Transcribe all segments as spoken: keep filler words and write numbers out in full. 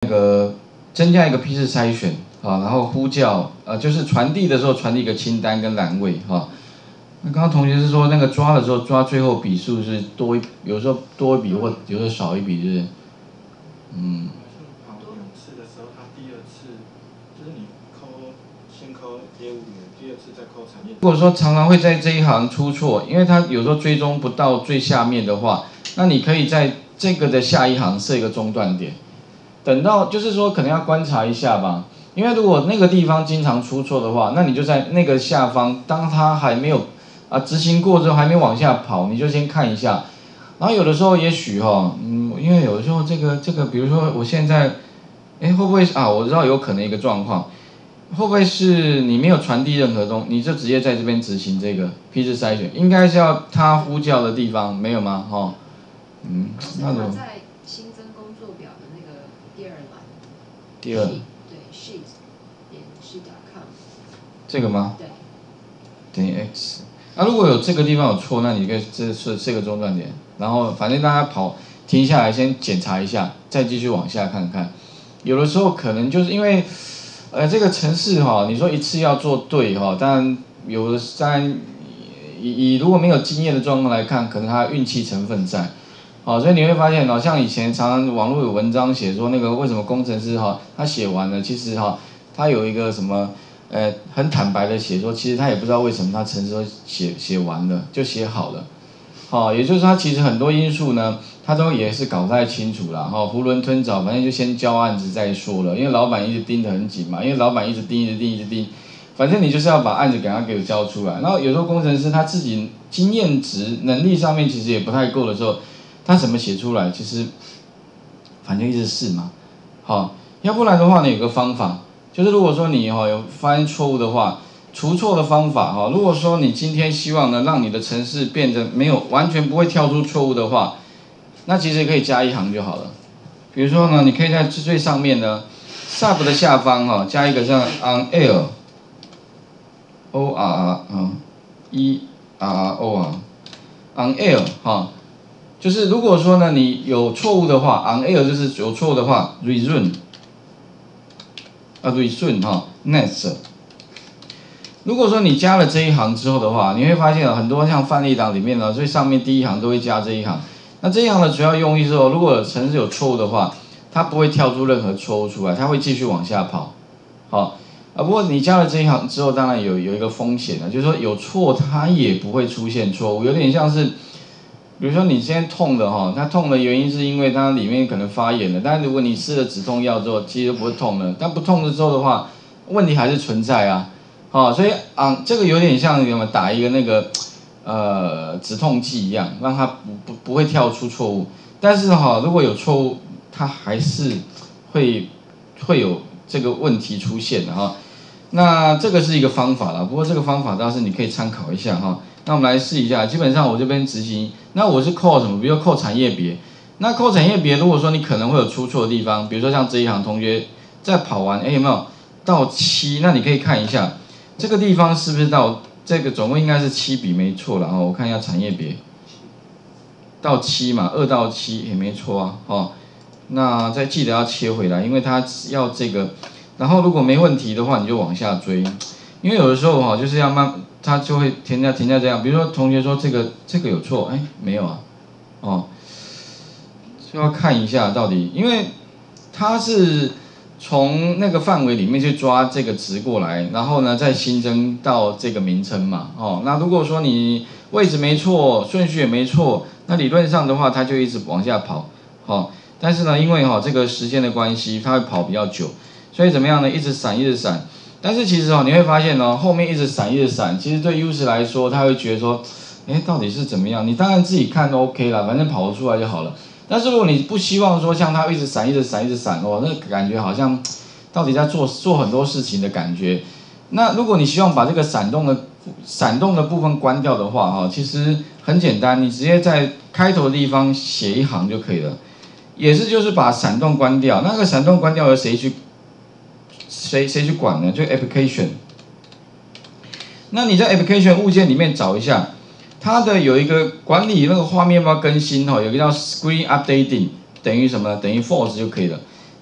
个增加一个批次筛选啊，然后呼叫呃就是传递的时候传递一个清单跟栏位哈。那刚刚同学是说那个抓的时候抓最后笔数是多一，有时候多一笔或有时候少一笔，就是嗯。 跑两次的时候，他第二次就是你扣先扣业务员，第二次再扣产业。 如果说常常会在这一行出错，因为他有时候追踪不到最下面的话，那你可以在这个的下一行设一个中断点，等到就是说可能要观察一下吧。因为如果那个地方经常出错的话，那你就在那个下方，当他还没有啊执行过之后还没往下跑，你就先看一下。然后有的时候也许哈，嗯，因为有的时候这个这个，比如说我现在，哎，会不会啊？我知道有可能一个状况，会不会是你没有传递任何东西，你就直接在这边执行这个批次筛选？应该是要他呼叫的地方，没有吗？哈、哦，嗯， 那种。在新增工作表的那个第二栏。 第二。 对 ，sheet 点 sheet dot com。 这个吗？ 对。 等于 x。那、啊、如果有这个地方有错，那你可以这是这个中断点，然后反正让他跑停下来先检查一下，再继续往下看看。有的时候可能就是因为，呃，这个程式哈，你说一次要做对哈，当然有的当然以以如果没有经验的状况来看，可能他运气成分在。好，所以你会发现哦，像以前常常网络有文章写说那个为什么工程师哈，他写完了，其实哈，他有一个什么。呃，很坦白的写说，其实他也不知道为什么他程式都写写完了就写好了，好、哦，也就是说他其实很多因素呢，他都也是搞不太清楚啦，哈、哦，囫囵吞枣，反正就先交案子再说了，因为老板一直盯得很紧嘛，因为老板一直盯一直盯一直盯，反正你就是要把案子给他给我交出来，然后有时候工程师他自己经验值能力上面其实也不太够的时候，他怎么写出来，其实反正一直试嘛，好、哦，要不然的话呢，有个方法。就是如果说你哈有发现错误的话，除错的方法哈，如果说你今天希望呢让你的程式变得没有完全不会跳出错误的话，那其实可以加一行就好了。比如说呢，你可以在最上面呢 ，sub 的下方哈加一个像 on air o r r 嗯 e r o 啊 on air 哈，就是如果说呢你有错误的话 ，on air 就是有错误的话 ，resume。啊 ，resume 哈 ，next。如果说你加了这一行之后的话，你会发现很多像范例档里面呢，最上面第一行都会加这一行。那这一行的主要用意是说，如果程式有错误的话，它不会跳出任何错误出来，它会继续往下跑。好，啊，不过你加了这一行之后，当然有有一个风险了，就是说有错它也不会出现错误，有点像是。比如说你现在痛的哈，它痛的原因是因为它里面可能发炎了，但如果你吃了止痛药之后，其实不会痛了。但不痛了之后的话，问题还是存在啊，好，所以啊，这个有点像什么打一个那个呃止痛剂一样，让它不不不会跳出错误。但是哈，如果有错误，它还是会会有这个问题出现的哈。那这个是一个方法啦，不过这个方法倒是你可以参考一下哈。那我们来试一下，基本上我这边执行，那我是扣什么？比如说扣产业别，那扣产业别，如果说你可能会有出错的地方，比如说像这一行同学在跑完，哎有没有到七？那你可以看一下这个地方是不是到这个总共应该是七笔没错了哦。我看一下产业别，到七嘛，二到七也没错啊，哦，那再记得要切回来，因为它要这个，然后如果没问题的话，你就往下追。因为有的时候哈，就是要慢，它就会停在停在这样。比如说同学说这个这个有错，哎，没有啊，哦，就要看一下到底，因为它是从那个范围里面去抓这个值过来，然后呢再新增到这个名称嘛，哦，那如果说你位置没错，顺序也没错，那理论上的话它就一直往下跑，哦，但是呢因为哈这个时间的关系，它会跑比较久，所以怎么样呢？一直闪，一直闪。但是其实哦，你会发现哦，后面一直闪一直闪，其实对 user 来说，他会觉得说，哎，到底是怎么样？你当然自己看都 OK 啦，反正跑得出来就好了。但是如果你不希望说像他一直闪一直闪一直闪哦，那感觉好像到底在做做很多事情的感觉。那如果你希望把这个闪动的闪动的部分关掉的话哈，其实很简单，你直接在开头的地方写一行就可以了，也是就是把闪动关掉。那个闪动关掉由谁去？谁谁去管呢？就 application。那你在 application 物件里面找一下，它的有一个管理那个画面要更新哈，有一个叫 screen updating， 等于什么？等于 false 就可以了。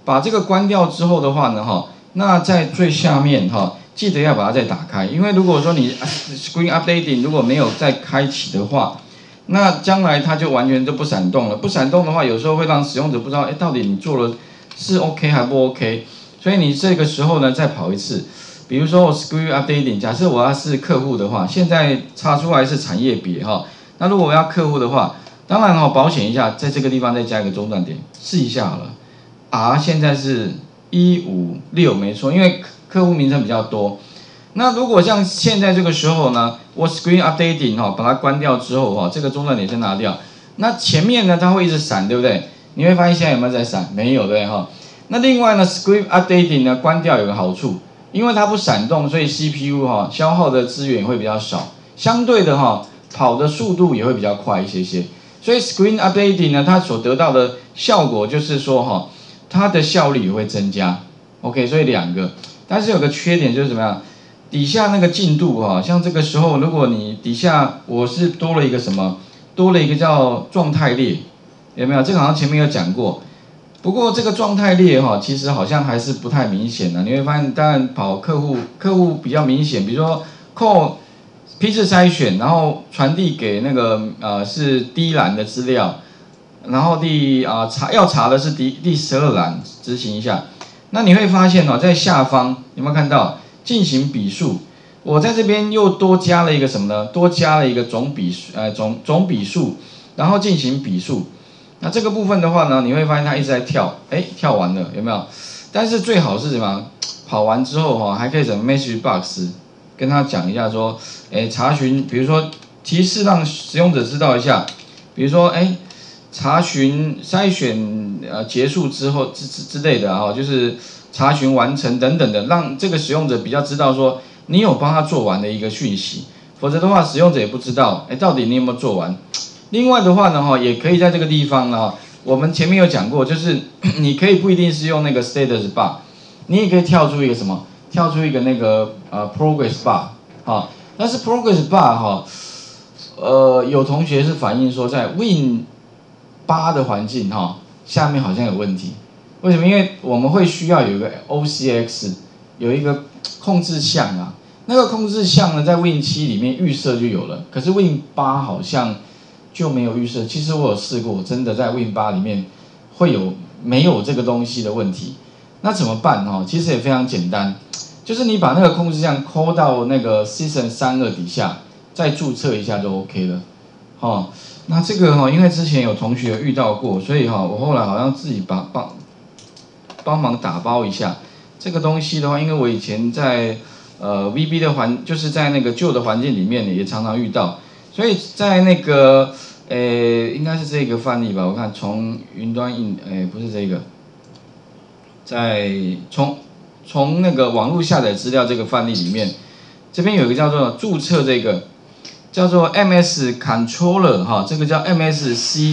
把这个关掉之后的话呢，哈，那在最下面哈，记得要把它再打开，因为如果说你 Screen Updating 如果没有再开启的话，那将来它就完全就不闪动了。不闪动的话，有时候会让使用者不知道，哎，到底你做了是 OK 还不 OK？ 所以你这个时候呢，再跑一次。比如说我 Screen Updating， 假设我要是客户的话，现在插出来是产业别哈。那如果我要客户的话，当然哈，保险一下，在这个地方再加一个中断点，试一下好了。R 现在是一五六没错，因为客户名称比较多。那如果像现在这个时候呢，我 Screen Updating 哈，把它关掉之后哈，这个中断点先拿掉。那前面呢，它会一直闪，对不对？你会发现现在有没有在闪？没有，对哈。那另外呢 ，Screen Updating 呢，关掉有个好处。因为它不闪动，所以 C P U 哈消耗的资源会比较少，相对的哈跑的速度也会比较快一些些。所以 Screen Updating 呢，它所得到的效果就是说哈，它的效率也会增加。OK， 所以两个，但是有个缺点就是怎么样？底下那个进度哈，像这个时候如果你底下我是多了一个什么，多了一个叫状态列，有没有？这个好像前面有讲过。不过这个状态列哈，其实好像还是不太明显的。你会发现，当然跑客户客户比较明显，比如说扣批次筛选，然后传递给那个呃是第一栏的资料，然后第啊、呃、查要查的是第第十二栏，执行一下。那你会发现哦，在下方有没有看到进行笔数？我在这边又多加了一个什么呢？多加了一个总笔数，呃总总笔数，然后进行笔数。那这个部分的话呢，你会发现它一直在跳，哎，跳完了有没有？但是最好是什么？跑完之后哈，还可以怎么 message box 跟他讲一下说，哎，查询，比如说提示让使用者知道一下，比如说哎，查询筛选呃结束之后之之之类的啊，就是查询完成等等的，让这个使用者比较知道说你有帮他做完的一个讯息，否则的话使用者也不知道，哎，到底你有没有做完？另外的话呢，哈，也可以在这个地方呢，我们前面有讲过，就是你可以不一定是用那个 status bar， 你也可以跳出一个什么，跳出一个那个呃 progress bar， 哈，但是 progress bar 哈，呃，有同学是反映说在 Win 八的环境哈，下面好像有问题，为什么？因为我们会需要有一个 O C X， 有一个控制项啊，那个控制项呢，在 Win 七里面预设就有了，可是 Win 八好像就没有预设。其实我有试过，真的在 Win 八里面会有没有这个东西的问题。那怎么办哈？其实也非常简单，就是你把那个控制项抠到那个 Season 三二底下，再注册一下就 OK 了。哈，那这个哈，因为之前有同学有遇到过，所以哈，我后来好像自己把帮帮忙打包一下这个东西的话，因为我以前在呃 V B 的环，就是在那个旧的环境里面也常常遇到。所以在那个，呃，应该是这个范例吧？我看从云端印，呃，不是这个，在从从那个网络下载资料这个范例里面，这边有一个叫做注册这个，叫做 M S Controller 哈，这个叫 M S C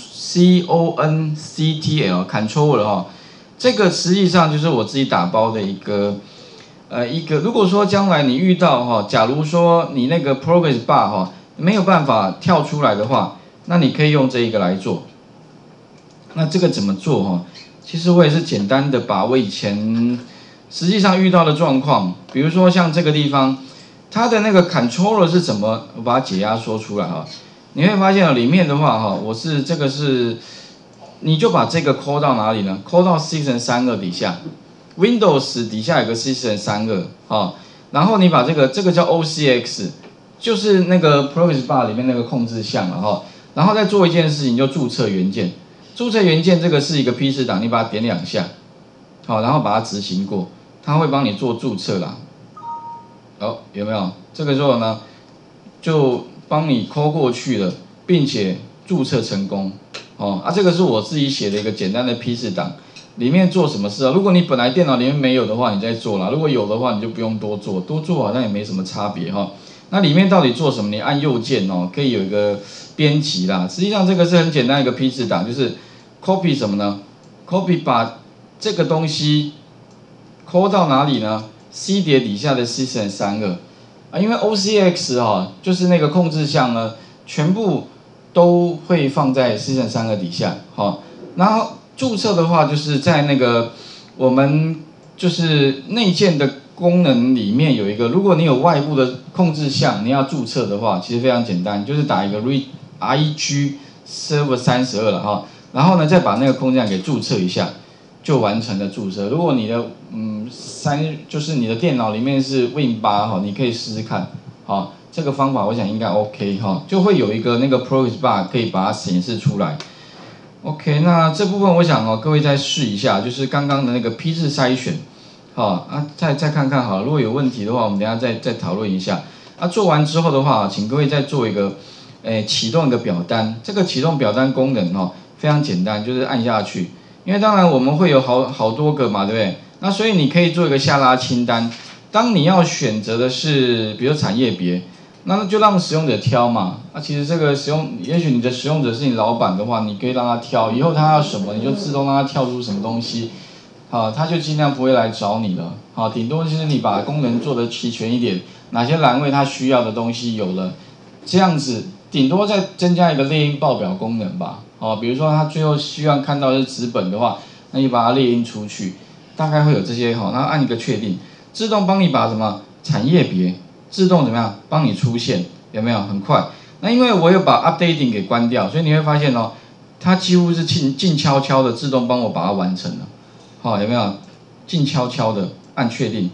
C O N C T L Controller 哈，这个实际上就是我自己打包的一个。呃，一个如果说将来你遇到哈，假如说你那个 Progress Bar 哈没有办法跳出来的话，那你可以用这一个来做。那这个怎么做哈？其实我也是简单的把我以前实际上遇到的状况，比如说像这个地方，它的那个 Controller 是怎么，我把它解压缩出来哈。你会发现里面的话哈，我是这个是，你就把这个抠到哪里呢？抠到 Season 三二底下。Windows 底下有个 Season 三二啊，然后你把这个这个叫 O C X， 就是那个 Progress Bar 里面那个控制项了哈，然后再做一件事情，就注册元件。注册元件这个是一个批次档，你把它点两下，好，然后把它执行过，它会帮你做注册啦。哦，有没有？这个时候呢，就帮你抠过去了，并且注册成功。哦，啊，这个是我自己写的一个简单的批次档。里面做什么事啊？如果你本来电脑里面没有的话，你再做啦；如果有的话，你就不用多做，多做好像也没什么差别哈。那里面到底做什么？你按右键哦，可以有一个编辑啦。实际上这个是很简单一个批次档，就是 copy 什么呢 ？copy 把这个东西 copy 到哪里呢 ？C 碟底下的 Season 三二啊，因为 O C X 哈，就是那个控制项呢，全部都会放在 Season 三二底下，好，然后。注册的话，就是在那个我们就是内建的功能里面有一个，如果你有外部的控制项，你要注册的话，其实非常简单，就是打一个 R E G server 三十二了哈，然后呢再把那个空间给注册一下，就完成了注册。如果你的嗯三就是你的电脑里面是 Win 八哈，你可以试试看，好，这个方法我想应该 OK 哈，就会有一个那个 Progress Bar 可以把它显示出来。OK， 那这部分我想哦，各位再试一下，就是刚刚的那个批次筛选，好啊，再再看看好，如果有问题的话，我们等一下再再讨论一下。啊，做完之后的话，请各位再做一个，诶，启动一个表单。这个启动表单功能哦，非常简单，就是按下去。因为当然我们会有好好多个嘛，对不对？那所以你可以做一个下拉清单。当你要选择的是，比如产业别。那就让使用者挑嘛，那、啊、其实这个使用，也许你的使用者是你老板的话，你可以让他挑，以后他要什么，你就自动让他跳出什么东西，好，他就尽量不会来找你了，好，顶多就是你把功能做得齐全一点，哪些栏位他需要的东西有了，这样子，顶多再增加一个列印报表功能吧，好，比如说他最后希望看到的是纸本的话，那你把它列印出去，大概会有这些好，那按一个确定，自动帮你把什么产业别。自动怎么样帮你出现，有没有很快？那因为我有把 updating 给关掉，所以你会发现哦，它几乎是静静悄悄的自动帮我把它完成了，好、哦、有没有？静悄悄的按确定。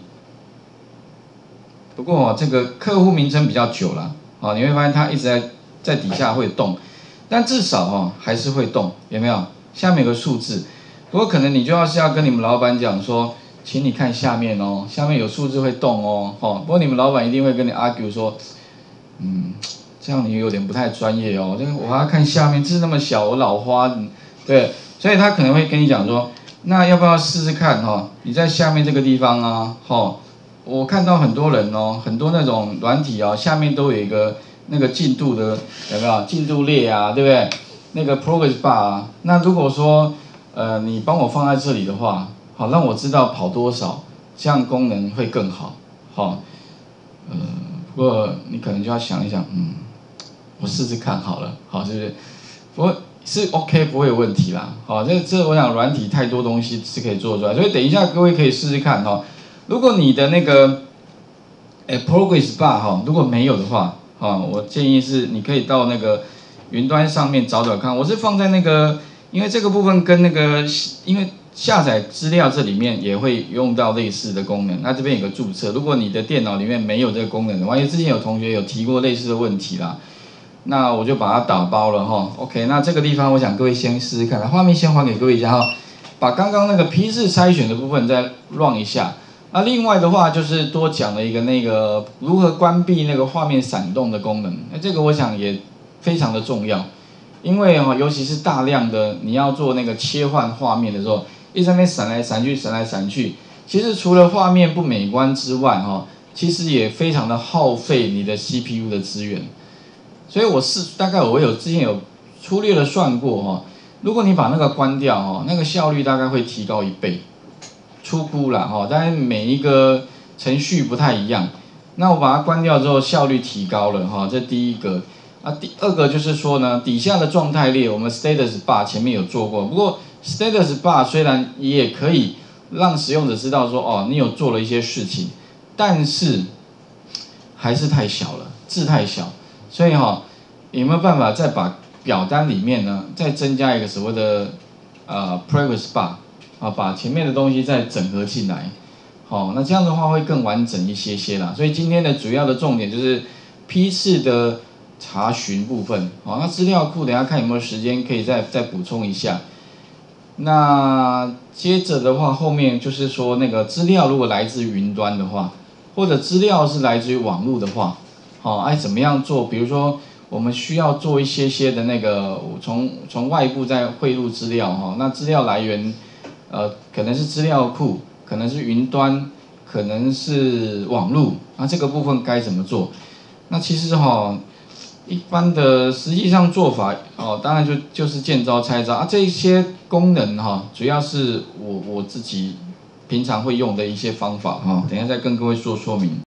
不过、哦、这个客户名称比较久了，好、哦、你会发现它一直在在底下会动，但至少哦还是会动，有没有？下面有个数字，不过可能你就要是要跟你们老板讲说。请你看下面哦，下面有数字会动哦，哦，不过你们老板一定会跟你 argue 说，嗯，这样你有点不太专业哦，这个我还要看下面字那么小，我老花，对，所以他可能会跟你讲说，那要不要试试看哈、哦？你在下面这个地方啊，哦，我看到很多人哦，很多那种软体哦，下面都有一个那个进度的，有没有进度列啊，对不对？那个 progress bar 啊，那如果说呃你帮我放在这里的话。好，让我知道跑多少，这样功能会更好。好，呃，不过你可能就要想一想，嗯，我试试看好了，好，是不是？不过是 OK， 不会有问题啦。好，这这我想软体太多东西是可以做出来，所以等一下各位可以试试看哈。如果你的那个，诶 ，Progress Bar 哈，如果没有的话，哈，我建议是你可以到那个云端上面找找看。我是放在那个，因为这个部分跟那个，因为。下载资料这里面也会用到类似的功能，那这边有个注册，如果你的电脑里面没有这个功能的话，因为之前有同学有提过类似的问题啦，那我就把它打包了哈。OK， 那这个地方我想各位先试试看，画面先还给各位一下哈，把刚刚那个批次筛选的部分再 run 一下。那另外的话就是多讲了一个那个如何关闭那个画面闪动的功能，那这个我想也非常的重要，因为哈，尤其是大量的你要做那个切换画面的时候。一直在那边闪来闪去，闪来闪去。其实除了画面不美观之外，哈，其实也非常的耗费你的 C P U 的资源。所以我是大概我有之前有粗略的算过，哈，如果你把那个关掉，哈，那个效率大概会提高一倍。粗估啦，哈，当然每一个程序不太一样。那我把它关掉之后，效率提高了，哈，这第一个。啊，第二个就是说呢，底下的状态列，我们 status bar 前面有做过，不过 status bar 虽然也可以让使用者知道说，哦，你有做了一些事情，但是还是太小了，字太小，所以哈、哦，有没有办法再把表单里面呢，再增加一个所谓的呃 progress bar 啊，把前面的东西再整合进来，好、哦，那这样的话会更完整一些些啦。所以今天的主要的重点就是批次的。查询部分，好，那资料库等一下看有没有时间可以再再补充一下。那接着的话，后面就是说那个资料如果来自云端的话，或者资料是来自于网络的话，好，哎怎么样做？比如说我们需要做一些些的那个从从外部再汇入资料哈，那资料来源呃可能是资料库，可能是云端，可能是网络，那这个部分该怎么做？那其实哈。一般的实际上做法哦，当然就就是见招拆招啊，这一些功能哈、哦，主要是我我自己平常会用的一些方法哈、哦，等一下再跟各位说说明。